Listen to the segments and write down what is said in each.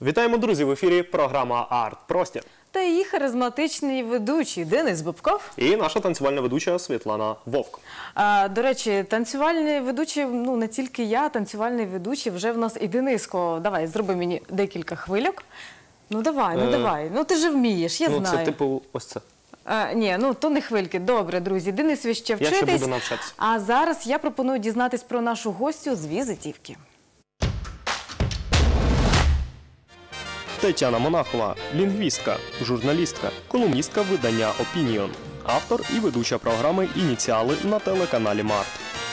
Вітаємо, друзі! В ефірі програма «Арт-простір». Та її харизматичний ведучий Денис Бобков. І наша танцювальна ведуча Світлана Вовк. До речі, танцювальний ведучий, ну не тільки я, танцювальний ведучий, вже в нас і Дениско. Давай, зроби мені декілька хвильок. Ну давай, ну ти же вмієш, я знаю. Ну це типу ось це. Ні, ну то не хвильки. Добре, друзі, Денис, ви ще вчитесь. Я ще буду навчатися. А зараз я пропоную дізнатись про нашу гостю з візитівки. Тетяна Монахова – лінгвістка, журналістка, колумністка видання «Опініон», автор і ведуча програми «Ініціали» на телеканалі «Март».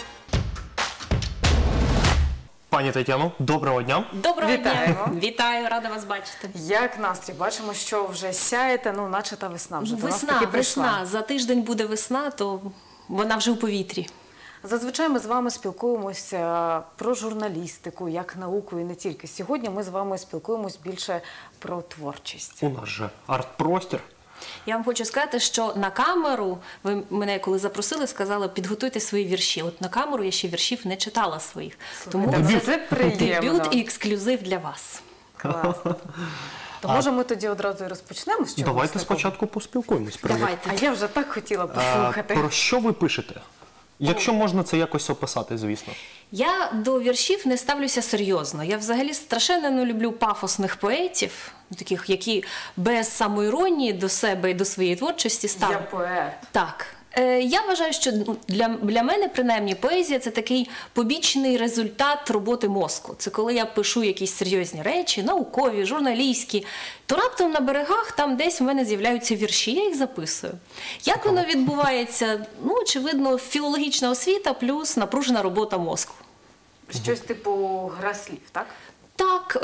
Пані Тетяно, доброго дня! Доброго Вітаємо. дня! Вітаю, рада вас бачити. Як настрій? Бачимо, що вже сяєте, ну наче та весна вже до нас таки прийшла. Весна. За тиждень буде весна, то вона вже у повітрі. Зазвичай ми з вами спілкуємося про журналістику, як науку і не тільки. Сьогодні ми з вами спілкуємось більше про творчість. У нас же арт-простір. Я вам хочу сказати, що на камеру, ви мене коли запросили, сказали, підготуйте свої вірші. От на камеру я ще віршів не читала своїх. Тому це приємно. дебют і ексклюзив для вас. Класно. То може ми тоді одразу і розпочнемо з чогось? Давайте спочатку поспілкуємось. Давайте. А я вже так хотіла послухати. Про що ви пишете? Якщо можна це якось описати, звісно. Я до віршів не ставлюся серйозно. Я взагалі страшенно не люблю пафосних поетів, таких, які без самоіронії до себе і до своєї творчості ставлять. Я поет. Так. Я вважаю, що для мене, принаймні, поезія – це такий побічний результат роботи мозку. Це коли я пишу якісь серйозні речі, наукові, журналістські, то раптом на берегах там десь в мене з'являються вірші, я їх записую. Як воно відбувається? Ну, очевидно, філологічна освіта плюс напружена робота мозку. Щось типу гра слів, так? Так,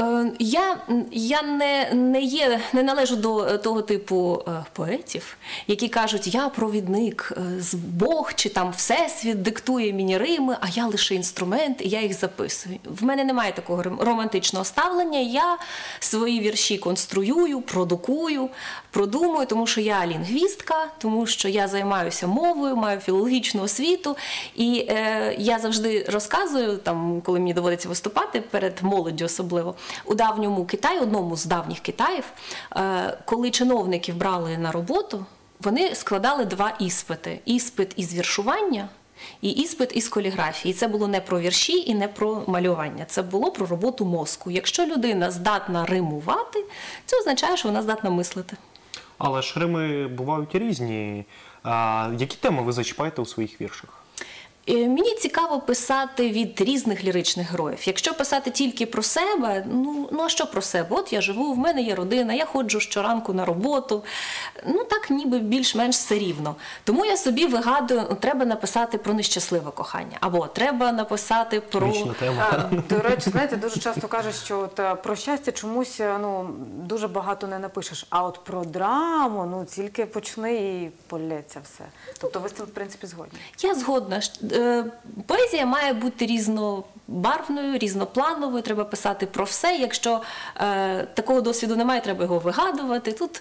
я не належу до того типу поетів, які кажуть, я провідник, Бог чи там Всесвіт диктує мені рими, а я лише інструмент, і я їх записую. В мене немає такого романтичного ставлення, я свої вірші конструюю, продукую, продумую, тому що я лінгвістка, тому що я займаюся мовою, маю філологічну освіту, і я завжди розказую, там, коли мені доводиться виступати перед молоддю особливо, у давньому Китаї, одному з давніх Китаїв, коли чиновників брали на роботу, вони складали два іспити. Іспит із віршування і іспит із каліграфії. Це було не про вірші і не про малювання. Це було про роботу мозку. Якщо людина здатна римувати, це означає, що вона здатна мислити. Але ж рими бувають різні. Які теми ви зачіпаєте у своїх віршах? Мені цікаво писати від різних ліричних героїв. Якщо писати тільки про себе, ну а що про себе? От я живу, в мене є родина, я ходжу щоранку на роботу. Ну так ніби більш-менш все рівно. Тому я собі вигадую, треба написати про нещасливе кохання. Або треба написати про... Вічна тема. До речі, знаєте, дуже часто кажуть, що от про щастя чомусь дуже багато не напишеш. А от про драму, тільки почни і полється все. Тобто ви з цим, в принципі, згодні? Я згодна. Поезія має бути різнобарвною, різноплановою, треба писати про все. Якщо такого досвіду немає, треба його вигадувати. Тут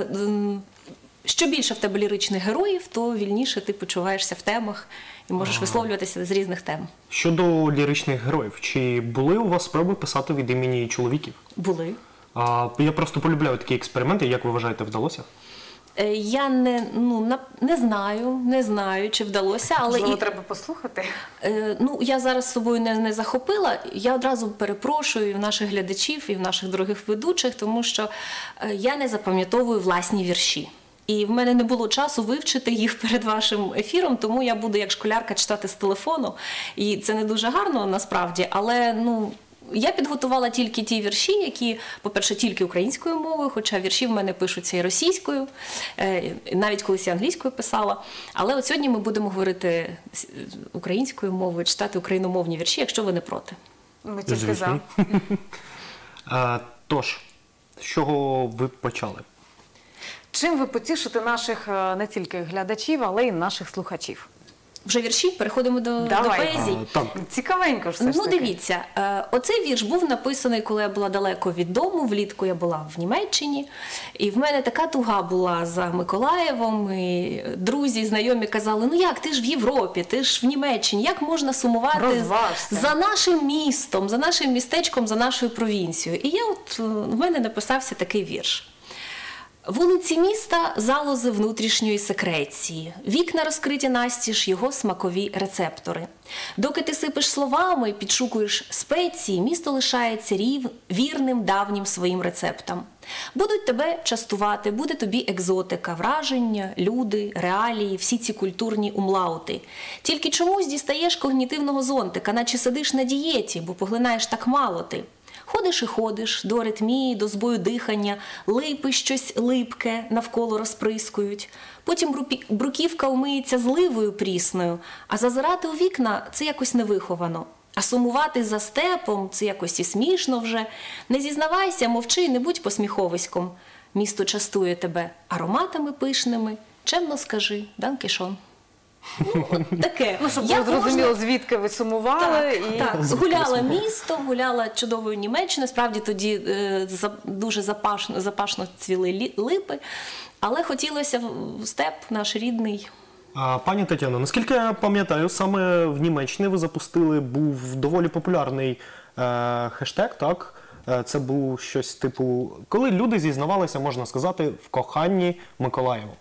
що більше в тебе ліричних героїв, то вільніше ти почуваєшся в темах і можеш висловлюватися з різних тем. Щодо ліричних героїв, чи були у вас спроби писати від імені чоловіків? Були. Я просто полюбляю такі експерименти. Як ви вважаєте, вдалося? Я не знаю, чи вдалося, але... Можливо, треба послухати? Я зараз з собою не захопила. Я одразу перепрошую і в наших глядачів, і в наших дорогих ведучих, тому що я не запам'ятовую власні вірші. І в мене не було часу вивчити їх перед вашим ефіром, тому я буду як школярка читати з телефону. І це не дуже гарно насправді, але, я підготувала тільки ті вірші, які, по-перше, тільки українською мовою, хоча вірші в мене пишуться і російською, навіть колись я англійською писала. Але от сьогодні ми будемо говорити українською мовою, читати україномовні вірші, якщо ви не проти. Ми тільки за. Тож, з чого ви почали? Чим ви потішите наших не тільки глядачів, але й наших слухачів? Вже вірші? Переходимо до Давай. поезії. Так. Цікавенько ж все ж Ну, таки. дивіться, оцей вірш був написаний, коли я була далеко від дому, влітку я була в Німеччині, і в мене така туга була за Миколаєвом, і друзі, знайомі казали, ну як, ти ж в Європі, ти ж в Німеччині, як можна сумувати Розважся. за нашим містом, за нашим містечком, за нашою провінцією. І я от, в мене написався такий вірш. Вулиці міста – залози внутрішньої секреції. Вікна розкриті настіж його смакові рецептори. Доки ти сипеш словами, підшукуєш спеції, місто лишається вірним давнім своїм рецептам. Будуть тебе частувати, буде тобі екзотика, враження, люди, реалії, всі ці культурні умлаути. Тільки чомусь дістаєш когнітивного зонтика, наче сидиш на дієті, бо поглинаєш так мало ти. Ходиш і ходиш, до аритмії, до збою дихання, липи щось липке навколо розприскують. Потім бруківка умиється зливою прісною, а зазирати у вікна – це якось невиховано. А сумувати за степом – це якось і смішно вже. Не зізнавайся, мовчи, не будь посміховиськом. Місто частує тебе ароматами пишними, чемно скажи, Дан Кішон. Ну, от таке. Ну, щоб Як було зрозуміло, можна- звідки ви сумували. так, гуляла містом, гуляла чудовою Німеччиною, справді тоді дуже запашно цвіли липи, але хотілося в степ наш рідний. Пані Тетяно, наскільки я пам'ятаю, саме в Німеччині ви запустили, був доволі популярний хештег, так? Це був щось типу, коли люди зізнавалися, можна сказати, в коханні Миколаєву.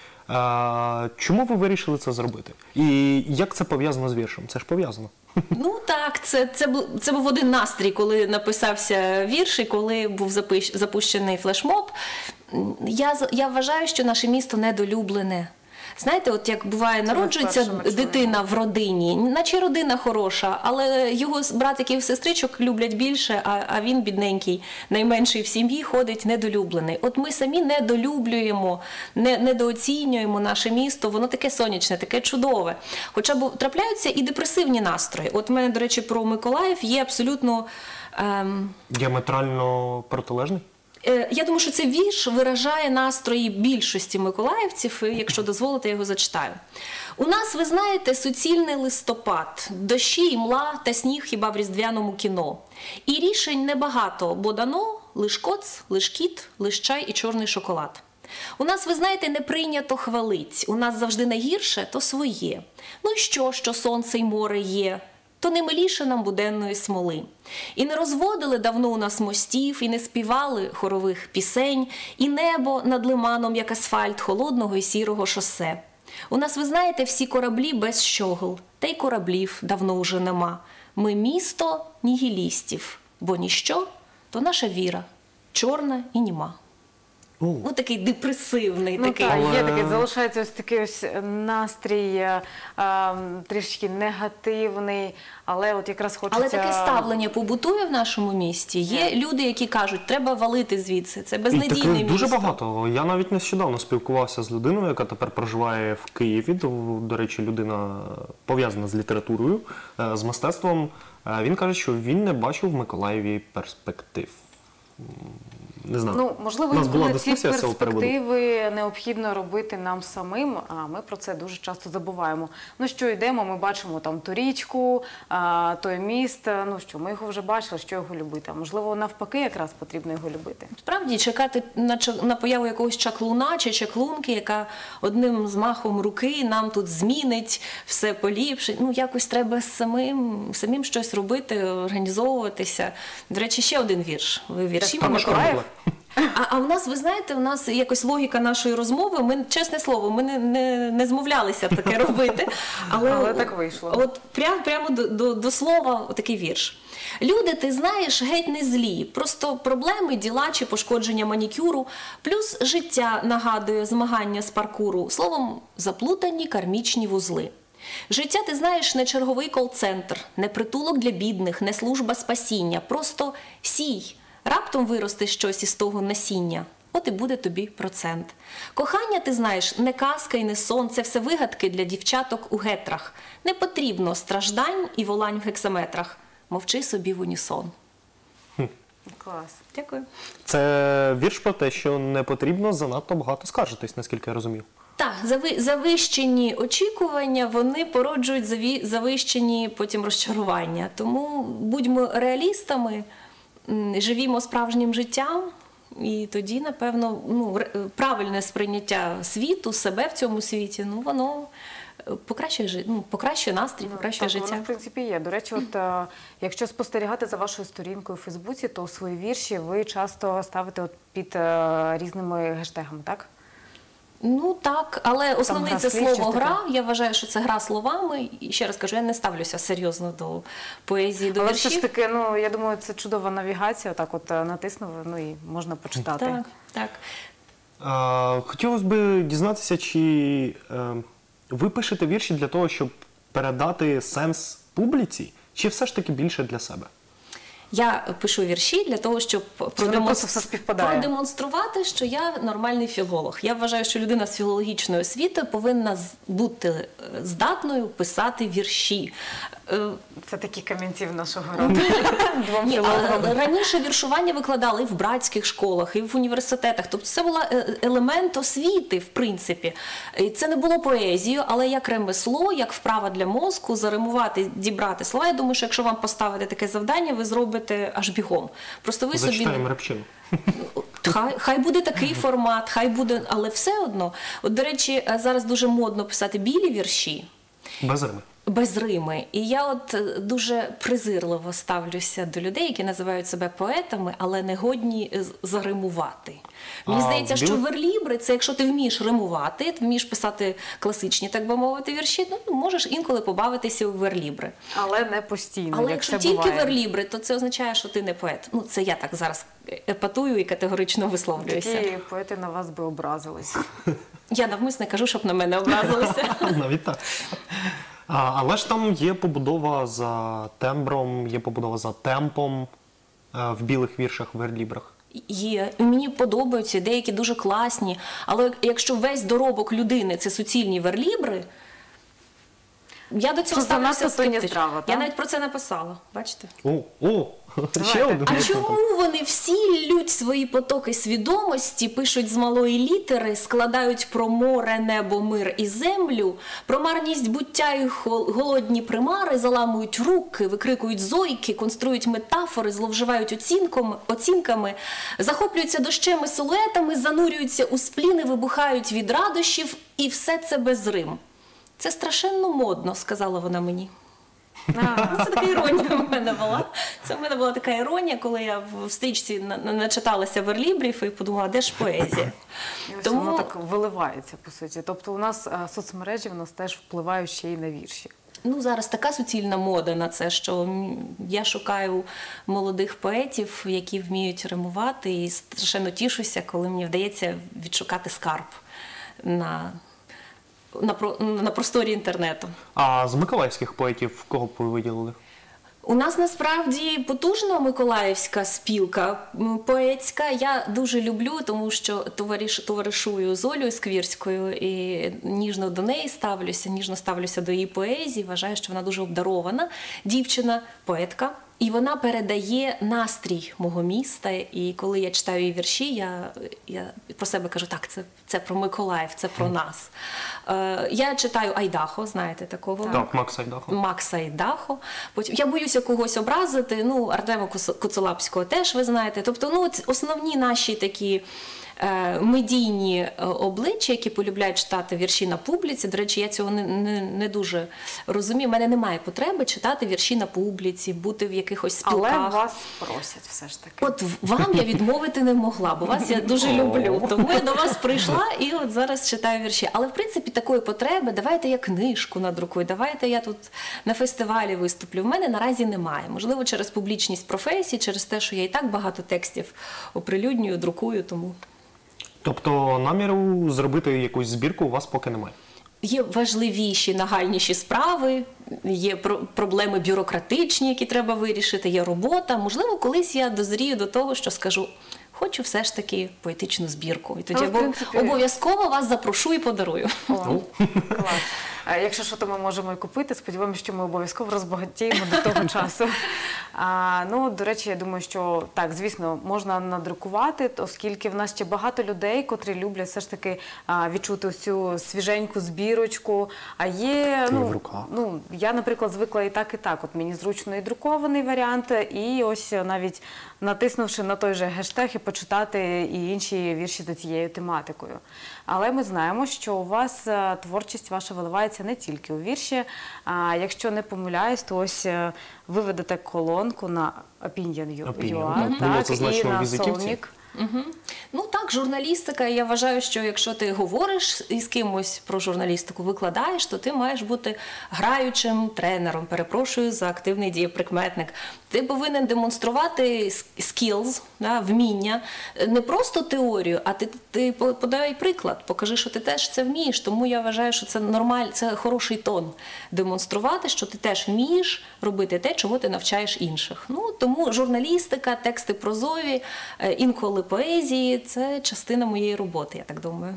Чому ви вирішили це зробити? І як це пов'язано з віршем? Це ж пов'язано. Ну так, це був один настрій, коли написався вірш і коли був запущений флешмоб. Я вважаю, що наше місто недолюблене. Знаєте, от як буває, народжується вперше ми дитина в родині, наче родина хороша, але його братиків і сестричок люблять більше, а він, бідненький, найменший в сім'ї, ходить недолюблений. От ми самі недолюблюємо, недооцінюємо наше місто, воно таке сонячне, таке чудове. Хоча трапляються і депресивні настрої. От в мене, до речі, про Миколаїв є абсолютно... Діаметрально протилежний? Я думаю, що цей вірш виражає настрої більшості миколаївців, і якщо дозволите, я його зачитаю. У нас, ви знаєте, суцільний листопад, дощі, імла та сніг хіба в різдвяному кіно. І рішень небагато, бо дано лиш коц, лиш кіт, лиш чай і чорний шоколад. У нас, ви знаєте, не прийнято хвалить, у нас завжди найгірше – то своє. Ну і що сонце й море є? То не миліше нам буденної смоли. І не розводили давно у нас мостів, і не співали хорових пісень, і небо над лиманом, як асфальт холодного і сірого шосе. У нас, ви знаєте, всі кораблі без щогл, та й кораблів давно уже нема. Ми місто нігілістів, бо ніщо – то наша віра, чорна і німа. Ну, такий депресивний. Ну такий. так, є Але- такий, залишається ось такий ось настрій трішки негативний, але от якраз хочеться... Але таке ставлення побутує в нашому місті. Є люди, які кажуть, треба валити звідси, це І безнадійне таких місто. дуже багато. Я навіть нещодавно спілкувався з людиною, яка тепер проживає в Києві. До речі, людина пов'язана з літературою, з мистецтвом. Він каже, що він не бачив в Миколаєві перспектив. Не знаю. Ну, можливо, У нас була інколи ці дискусія з цього приводу. перспективи необхідно робити нам самим, а ми про це дуже часто забуваємо. Ну що, йдемо, ми бачимо там ту річку, той міст, ну що, ми його вже бачили, що його любити. А можливо, навпаки, якраз потрібно його любити. Справді, чекати на появу якогось чаклуна чи чаклунки, яка одним змахом руки нам тут змінить, все поліпшить. Ну, якось треба самим щось робити, організовуватися. До речі, ще один вірш. Ви вірші про Миколаїв? А у нас, ви знаєте, у нас якось логіка нашої розмови, ми, чесне слово, ми не змовлялися таке робити. Але так вийшло. От прямо до слова такий вірш. Люди, ти знаєш, геть не злі. Просто проблеми, діла чи пошкодження манікюру, плюс життя нагадує змагання з паркуру. Словом, заплутані кармічні вузли. Життя, ти знаєш, не черговий кол-центр, не притулок для бідних, не служба спасіння. Просто сій. Раптом виросте щось із того насіння. От і буде тобі процент. Кохання, ти знаєш, не казка і не сон, це все вигадки для дівчаток у гетрах. Не потрібно страждань і волань в гексаметрах. Мовчи собі в унісон. Клас. Дякую. Це вірш про те, що не потрібно занадто багато скаржитись, наскільки я розумів. Так, завищені очікування, вони породжують завищені потім розчарування. Тому будьмо реалістами, живімо справжнім життям, і тоді, напевно, правильне сприйняття світу, себе в цьому світі, воно покращує настрій, покращує життя. Воно, в принципі, є. До речі, якщо спостерігати за вашою сторінкою у Фейсбуці, то свої вірші ви часто ставите під різними гештегами, так? Ну так, але основне це слово «гра». Таке? Я вважаю, що це гра словами. І ще раз кажу, я не ставлюся серйозно до поезії, до віршів. Але все ж таки, я думаю, це чудова навігація. Так натиснув, і можна почитати. Так. Хотілося б дізнатися, чи ви пишете вірші для того, щоб передати сенс публіці, чи все ж таки більше для себе? Я пишу вірші для того, щоб продемонструвати, що я нормальний філолог. Я вважаю, що людина з філологічною освітою повинна бути здатною писати вірші. Це такі камінці в нашого роду. Двом філологам. Раніше віршування викладали і в братських школах, і в університетах. Тобто це був елемент освіти, в принципі. І це не було поезією, але як ремесло, як вправа для мозку, заримувати, дібрати слова. Я думаю, що якщо вам поставити таке завдання, ви зробите аж бігом. Просто ви Зачитаємо репчину. Хай буде такий формат, хай буде, але все одно. От, до речі, зараз дуже модно писати білі вірші. Без рими. Без рими. І я дуже презирливо ставлюся до людей, які називають себе поетами, але не годні заримувати. Мені здається, що верлібри – це якщо ти вмієш римувати, ти вмієш писати класичні, так би мовити, вірші, можеш інколи побавитися у верлібри. Але не постійно, але якщо тільки верлібри, то це означає, що ти не поет. Це я так зараз епатую і категорично висловлююся. Такі поети на вас би образились. Я навмисно кажу, щоб на мене образилися. Навіть так. Але ж там є побудова за тембром, є побудова за темпом в білих віршах, в верлібрах. Є. І мені подобаються, деякі дуже класні. Але якщо весь доробок людини – це суцільні верлібри, я до цього ставлюся скептично. Я навіть про це написала. Бачите? Ще один. А чому вони всі лють свої потоки свідомості, пишуть з малої літери, складають про море, небо, мир і землю, про марність буття і голодні примари, заламують руки, викрикують зойки, конструють метафори, зловживають оцінками, захоплюються дощем і силуетами, занурюються у спліни, вибухають від радощів, і все це без рим. Це страшенно модно, сказала вона мені. Це така іронія в мене була. Це в мене була така іронія, коли я в стрічці начиталася верлібрів і подумала, де ж поезія. Тому воно так виливається, по суті. Тобто у нас соцмережі теж впливають ще й на вірші. Зараз така суцільна мода на це, що я шукаю молодих поетів, які вміють римувати, і страшенно тішуся, коли мені вдається відшукати скарб на просторі інтернету. А з миколаївських поетів кого б ви виділили? У нас насправді потужна миколаївська спілка поетська. Я дуже люблю, тому що товаришую з Олею Сквірською і ніжно до неї ставлюся, ніжно ставлюся до її поезії. Вважаю, що вона дуже обдарована дівчина, поетка. І вона передає настрій мого міста. І коли я читаю її вірші, я про себе кажу, так, це про Миколаїв, це про нас. Я читаю Айдахо, знаєте такого? Так, Макса Айдахо. Макса Айдахо. Потім я боюся когось образити, Артема Коцелапського теж ви знаєте. Тобто, основні наші такі медійні обличчя, які полюбляють читати вірші на публіці. До речі, я цього не дуже розумію. У мене немає потреби читати вірші на публіці, бути в якихось спілках. Але вас просять все ж таки. От вам я відмовити не могла, бо вас я дуже люблю. Тому я до вас прийшла і от зараз читаю вірші. Але, в принципі, такої потреби, давайте я книжку надрукую, давайте я тут на фестивалі виступлю. В мене наразі немає. Можливо, через публічність професії, через те, що я і так багато текстів оприлюднюю, друкую, тому... Тобто наміру зробити якусь збірку у вас поки немає? Є важливіші, нагальніші справи, є проблеми бюрократичні, які треба вирішити, є робота. Можливо, колись я дозрію до того, що скажу, хочу все ж таки поетичну збірку. І тоді обов'язково вас запрошу і подарую. Клас. Якщо що, то ми можемо і купити. Сподіваємося, що ми обов'язково розбагатіємо до того часу. Ну, до речі, я думаю, що так, звісно, можна надрукувати, оскільки в нас ще багато людей, котрі люблять все ж таки відчути ось цю свіженьку збірочку. А є, в руках. я, наприклад, звикла і так. От мені зручно і друкований варіант, і ось навіть натиснувши на той же гештег і почитати і інші вірші за цією тематикою. Але ми знаємо, що у вас творчість ваша виливається не тільки у вірші. Якщо не помиляюсь, то ось ви ведете колонку на Opinion.ua, так, було і на візитівці. Солнік. Ну так, журналістика, я вважаю, що якщо ти говориш із кимось про журналістику, викладаєш, то ти маєш бути граючим тренером, перепрошую за активний дієприкметник. Ти повинен демонструвати skills, вміння, не просто теорію, а ти подай приклад, покажи, що ти теж це вмієш. Тому я вважаю, що це нормально, це хороший тон. Демонструвати, що ти теж вмієш робити те, чого ти навчаєш інших. Тому журналістика, тексти прозові, інколи поезії – це частина моєї роботи, я так думаю.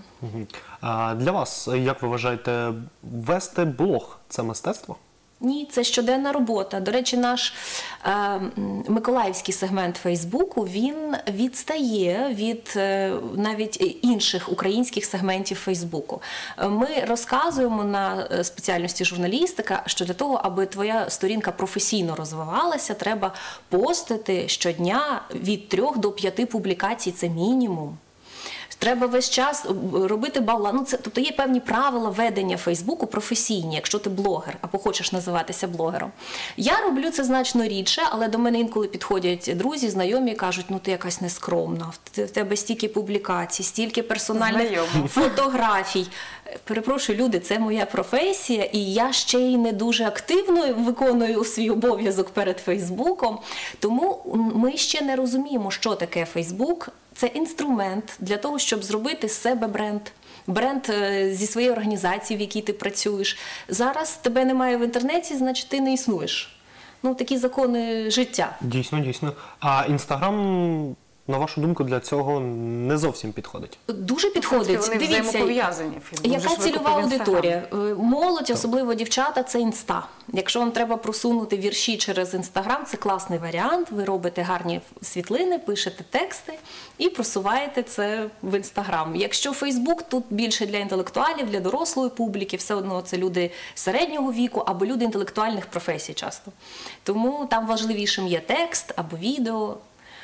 А для вас, як ви вважаєте, вести блог – це мистецтво? Ні, це щоденна робота. До речі, наш миколаївський сегмент Фейсбуку, він відстає від навіть інших українських сегментів Фейсбуку. Ми розказуємо на спеціальності журналістика, що для того, аби твоя сторінка професійно розвивалася, треба постити щодня від 3 до 5 публікацій, це мінімум. Треба весь час робити баланс. Тобто є певні правила ведення Фейсбуку професійні, якщо ти блогер або хочеш називатися блогером. Я роблю це значно рідше, але до мене інколи підходять друзі, знайомі і кажуть, ти якась нескромна, в тебе стільки публікацій, стільки персональних фотографій. Перепрошую, люди, це моя професія, і я ще й не дуже активно виконую свій обов'язок перед Фейсбуком, тому ми ще не розуміємо, що таке Фейсбук. Це інструмент для того, щоб зробити з себе бренд. Бренд зі своєї організації, в якій ти працюєш. Зараз тебе немає в інтернеті, значить ти не існуєш. Такі закони життя. Дійсно, дійсно. А Інстаграм, на вашу думку, для цього не зовсім підходить? Дуже підходить. Вони взаємопов'язані. Яка цільова аудиторія? Молодь, особливо дівчата, це інста. Якщо вам треба просунути вірші через Інстаграм, це класний варіант. Ви робите гарні світлини, пишете тексти і просуваєте це в Інстаграм. Якщо Фейсбук, тут більше для інтелектуалів, для дорослої публіки, все одно це люди середнього віку або люди інтелектуальних професій часто. Тому там важливішим є текст або відео.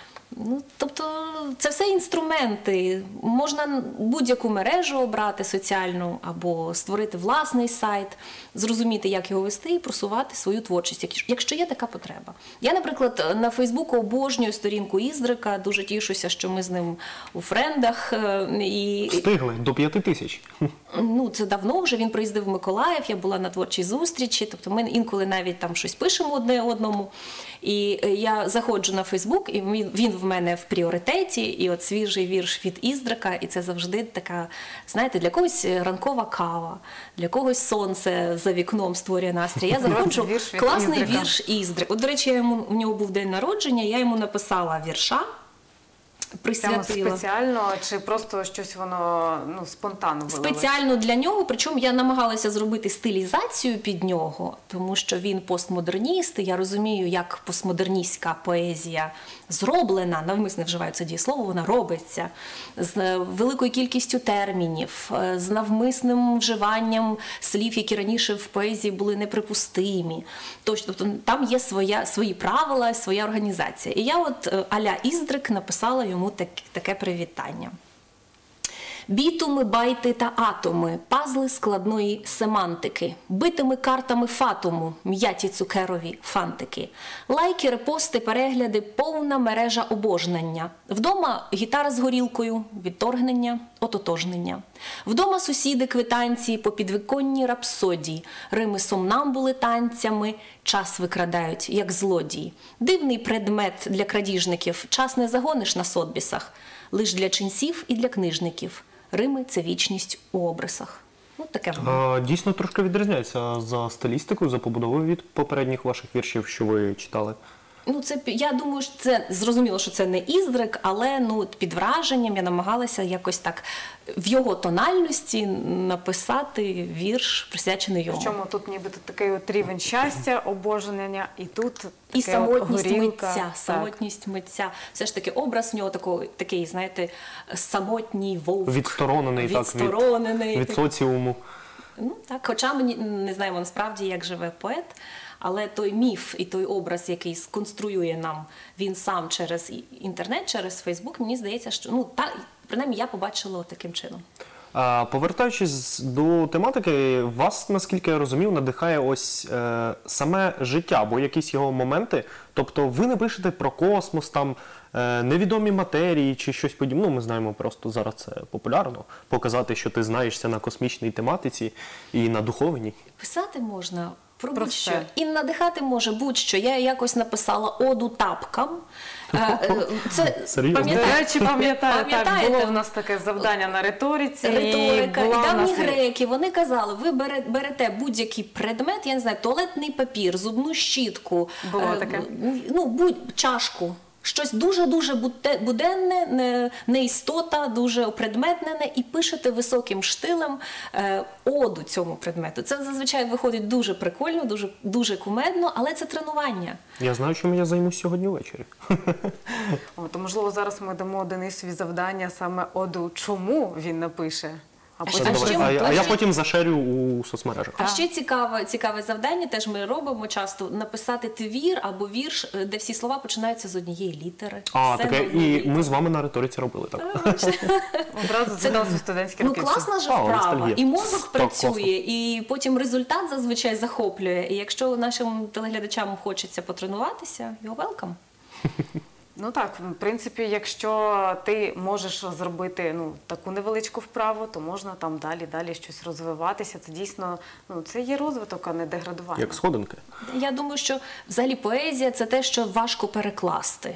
Тобто це все інструменти. Можна будь-яку мережу обрати соціальну або створити власний сайт, зрозуміти, як його вести і просувати свою творчість, якщо є така потреба. Я, наприклад, на Фейсбуку обожнюю сторінку Іздрика, дуже тішуся, що ми з ним у френдах. Встигли до 5000. Це давно вже, він приїздив в Миколаїв, я була на творчій зустрічі, тобто ми інколи навіть там щось пишемо одне одному. І я заходжу на Фейсбук, і він в мене в пріоритеті, і от свіжий вірш від Іздрика, і це завжди така, знаєте, для когось ранкова кава, для когось сонце за вікном створює настрій. Я заходжу, класний вірш Іздрик. От, до речі, у нього був день народження, я йому написала вірша, присвятила. Прямо спеціально, чи просто щось воно спонтанно вилилось? Спеціально для нього, причому я намагалася зробити стилізацію під нього, тому що він постмодерніст, і я розумію, як постмодерністська поезія зроблена, навмисно вживаю це дієслово, вона робиться, з великою кількістю термінів, з навмисним вживанням слів, які раніше в поезії були неприпустимі. Тобто там є свої правила, своя організація. І я от а-ля Іздрик написала йому таке привітання. Бітуми, байти та атоми, пазли складної семантики, битими картами фатуму, м'яті цукерові фантики. Лайки, репости, перегляди, повна мережа обожнення. Вдома гітара з горілкою, відторгнення, ототожнення. Вдома сусіди квитанції по підвіконній рапсодії, рими сомнамбули танцями, час викрадають, як злодії. Дивний предмет для крадіжників, час не загониш на сотбісах, лиш для ченців і для книжників. Рими – це вічність у обрисах. Таке воно. Дійсно трошки відрізняється за стилістикою, за побудовою від попередніх ваших віршів, що ви читали. Ну, я думаю, що це зрозуміло, що це не іздрик, але під враженням я намагалася якось так в його тональності написати вірш, присвячений йому. Причому тут нібито такий от рівень щастя, обожнення, і тут таке І самотність горілка. митця, Так. самотність митця. Все ж таки образ в нього такий, знаєте, самотній вовк. Відсторонений, Відсторонений. від соціуму. Ну так, хоча ми не знаємо насправді, як живе поет, але той міф і той образ, який сконструює нам він сам через інтернет, через Фейсбук, мені здається, що принаймні я побачила таким чином. Повертаючись до тематики, вас, наскільки я розумів, надихає ось саме життя, або якісь його моменти. Тобто ви не пишете про космос, там невідомі матерії чи щось подібне. Ну, ми знаємо, просто зараз це популярно, показати, що ти знаєшся на космічній тематиці і на духовній. Писати можна про будь-що. все. І надихати може будь-що. Я якось написала оду тапкам. Це, Серйозно? До речі, пам'ятаю, так, Пам'ятаєте? було в нас таке завдання на риториці. Риторика. І була в давні нас греки, вони казали, ви берете будь-який предмет, я не знаю, туалетний папір, зубну щітку, Було таке. чашку. Щось дуже-дуже буденне, не істота, дуже предметне, і пишете високим штилем оду цьому предмету. Це зазвичай виходить дуже прикольно, дуже кумедно, але це тренування. Я знаю, чим я займусь сьогодні ввечері. То, можливо, зараз ми дамо Денисові завдання саме оду, чому він напише. А що потім давай? А чим? я потім зашерю у соцмережах. А ще цікаве завдання, теж ми робимо часто, написати твір або вірш, де всі слова починаються з однієї літери. Все Таке, з однієї і літери. ми з вами на риториці робили так. одразу згадався студентські роки. Класна ж Вау, вправа. ностальгія. І мозок Так, працює, класно. і потім результат зазвичай захоплює. І якщо нашим телеглядачам хочеться потренуватися, you're welcome. Ну так, в принципі, якщо ти можеш зробити таку невеличку вправу, то можна там далі щось розвиватися. Це дійсно, це є розвиток, а не деградування. Як сходинки. Я думаю, що взагалі поезія – це те, що важко перекласти.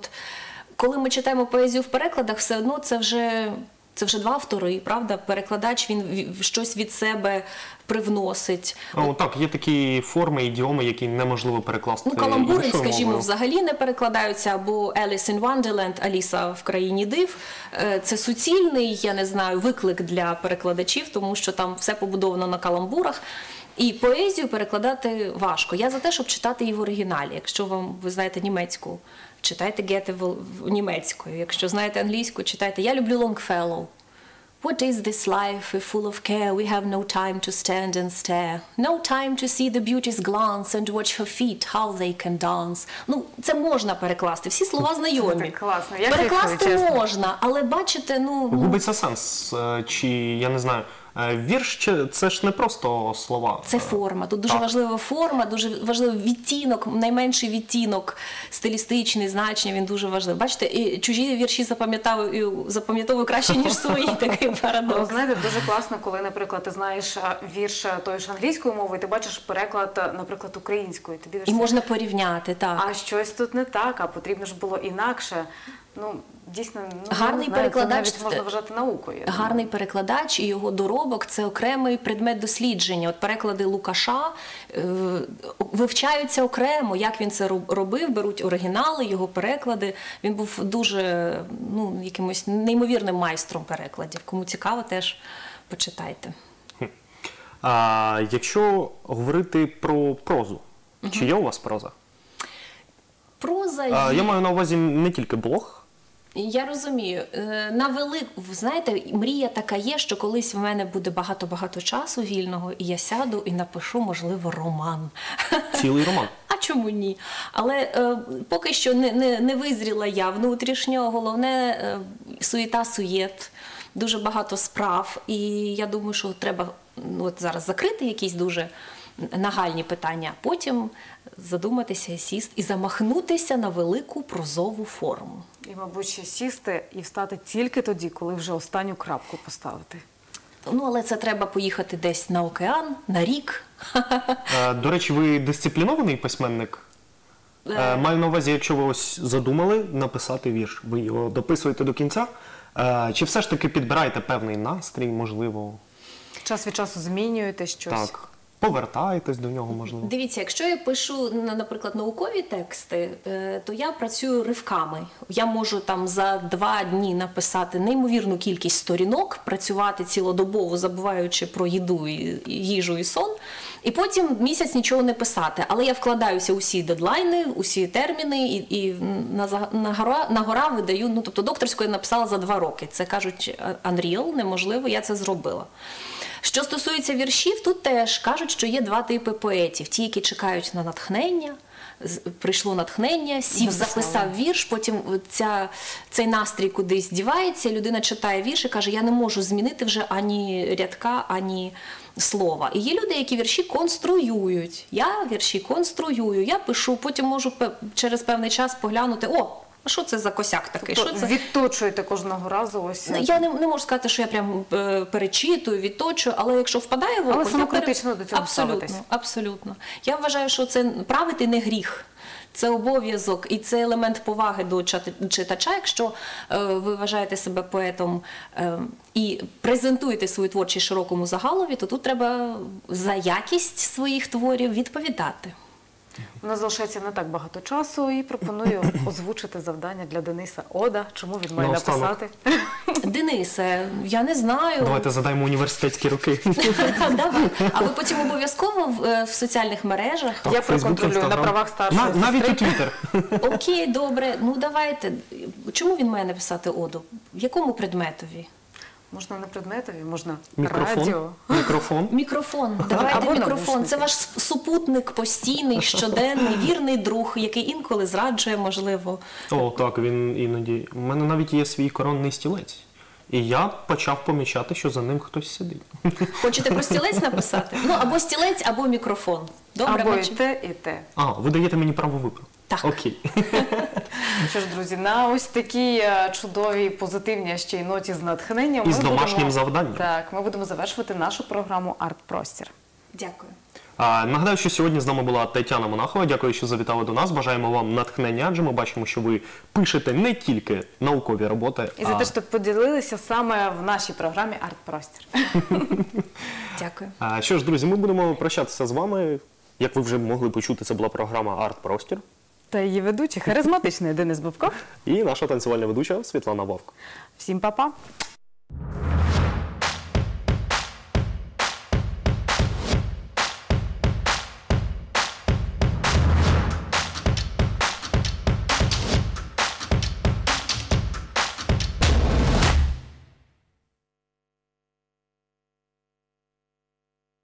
Коли ми читаємо поезію в перекладах, все одно це вже два автори, правда? Перекладач, він щось від себе привносить. Так, є такі форми, ідіоми, які неможливо перекласти Каламбури, іншою скажімо, мовою. взагалі не перекладаються, або Alice in Wonderland, Аліса в країні див. Це суцільний, я не знаю, виклик для перекладачів, тому що там все побудовано на каламбурах. І поезію перекладати важко. Я за те, щоб читати її в оригіналі. Якщо ви знаєте німецьку, читайте Гете німецькою. Якщо знаєте англійську, читайте. Я люблю Longfellow. What is this life if full of care we have no time to stand and stare? No time to see the beauty's glance and watch her feet, how they can dance. Це можна перекласти. Всі слова знайомі. Так класно. Як Перекласти відповідь, чесно. можна, але бачите, Губиться сенс. Чи, я не знаю, вірш – це ж не просто слова. це форма. Тут дуже Так. важлива форма, дуже важливий відтінок, найменший відтінок, стилістичний, значення, він дуже важливий. Бачите, і чужі вірші запам'ятовую краще, ніж свої, такий парадокс. Знаєте, дуже класно, коли, наприклад, ти знаєш вірш тої ж англійської мови, і ти бачиш переклад, наприклад, українською. Ти дивишся, І можна порівняти, так. а щось тут не так, а потрібно ж було інакше. Дійсно, Гарний не знаю, перекладач це навіть можна вважати наукою. я Гарний думаю. перекладач і його доробок – це окремий предмет дослідження. Переклади Лукаша вивчаються окремо, як він це робив, беруть оригінали, його переклади. Він був дуже якимось неймовірним майстром перекладів. Кому цікаво, теж почитайте. Якщо говорити про прозу, чи є у вас проза? Проза Я маю на увазі не тільки блог. Я розумію. Знаєте, мрія така є, що колись в мене буде багато-багато часу вільного, і я сяду і напишу, можливо, роман. Цілий роман. А чому ні? Але поки що не визріла я внутрішньо. Головне суєта-суєт, дуже багато справ. І я думаю, що треба зараз закрити якісь дуже нагальні питання, а потім задуматися, сісти і замахнутися на велику прозову форму. І, мабуть, ще сісти і встати тільки тоді, коли вже останню крапку поставити. Але це треба поїхати десь на океан, на рік. До речі, ви дисциплінований письменник? Маю на увазі, якщо ви ось задумали написати вірш, ви його дописуєте до кінця, чи все ж таки підбираєте певний настрій, можливо? Час від часу змінюєте щось. Так. повертаєтесь до нього, можливо? Дивіться, якщо я пишу, наприклад, наукові тексти, то я працюю ривками. Я можу там за 2 дні написати неймовірну кількість сторінок, працювати цілодобово, забуваючи про їжу і сон, і потім місяць нічого не писати. Але я вкладаюся у всі дедлайни, усі терміни, і на гора видаю, тобто докторську я написала за 2 роки. Це, кажуть, unreal, неможливо, я це зробила. Що стосується віршів, тут теж кажуть, що є 2 типи поетів. Ті, які чекають на натхнення, прийшло натхнення, сів, записав вірш, потім цей настрій кудись дівається, людина читає вірш і каже, я не можу змінити вже ані рядка, ані слова. І є люди, які вірші конструюють. Я вірші конструюю, я пишу, потім можу через певний час поглянути, а що це за косяк такий? Тобто Що це? відточуєте кожного разу ось. Я не можу сказати, що я прям перечитую, відточую, але якщо впадає в око, Але я самокритично до цього ставитесь. Абсолютно. Я вважаю, що це правити не гріх. Це обов'язок і це елемент поваги до читача. Якщо ви вважаєте себе поетом і презентуєте свої творчість широкому загалові, то тут треба за якість своїх творів відповідати. У нас залишається не так багато часу і пропоную озвучити завдання для Дениса. Ода, чому він має написати? Денисе, я не знаю. Давайте задаємо університетські роки. Давай. А ви потім обов'язково в соціальних мережах? Я проконтролюю на правах старшої сестри. Навіть у Твіттер. Окей, добре. Ну давайте. Чому він має написати оду? Якому предметові? Можна не предметові, можна Мікрофон. радіо. Мікрофон. Давайте Або мікрофон. навушники. Це ваш супутник постійний, щоденний, вірний друг, який інколи зраджує, можливо. О, так, він іноді. У мене навіть є свій коронний стілець. І я почав помічати, що за ним хтось сидить. Хочете про стілець написати? Ну, або стілець, або мікрофон. Добре, Або і бачимо? те, і те. Ви даєте мені право вибору? Так. Окей. Що ж, друзі, на ось такій чудовій, позитивній, а ще й ноті з натхненням. І з домашнім завданням. Так, ми будемо завершувати нашу програму «Арт-простір». Дякую. Нагадаю, що сьогодні з нами була Тетяна Монахова. Дякую, що завітали до нас. Бажаємо вам натхнення, адже ми бачимо, що ви пишете не тільки наукові роботи, І за те, що поділилися саме в нашій програмі «Арт-простір». Дякую. Що ж, друзі, ми будемо прощатися з вами. Як ви вже могли почути, це була програма «Арт-простір». Та її ведучий, харизматичний Денис Бубков. І наша танцювальна ведуча Світлана Вовк. Всім па-па!